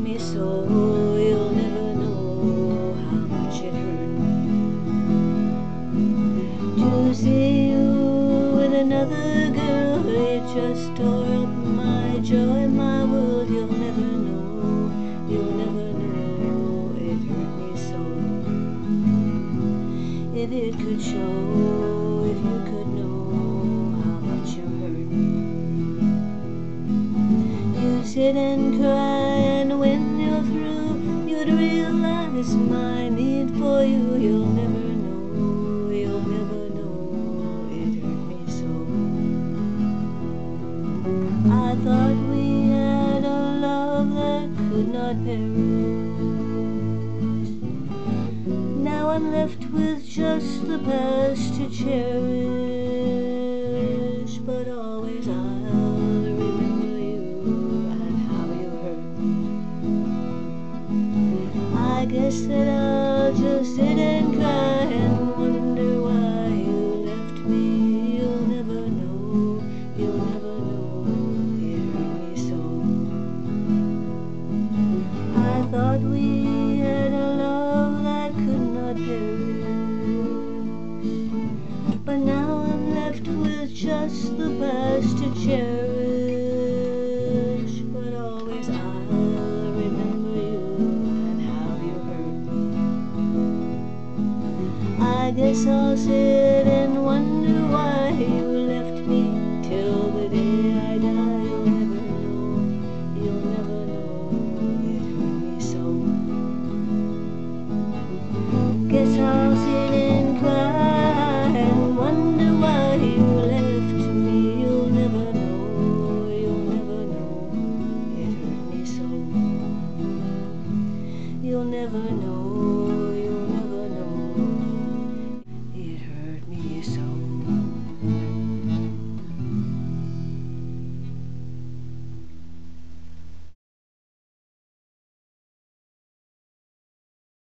me so. You'll never know how much it hurt to see you with another girl. It just tore up my joy, my world. You'll never know, you'll never know. It hurt me so. If it could show, if you could know how much you hurt. You'd sit and cry, and when you're through, you'd realize my need for you. You'll never know, you'll never know. It hurt me so. I thought we had a love that could not perish. Now I'm left with just the past to cherish, but always I'll remember you and how you hurt. I guess that I'll just sit and cry and wonder why you left me. You'll never know, you'll never know. It hurt me so. I thought we had a love that could not perish, but now I'm left with just the past to cherish, but always I'll remember you and how you hurt. I guess I'll sit and wonder why you left me till the day I die. You'll never know, you'll never know. It hurt me so. Guess I'll sit and cry and wonder why you left me. You'll never know, you'll never know. It hurt me so. You'll never know.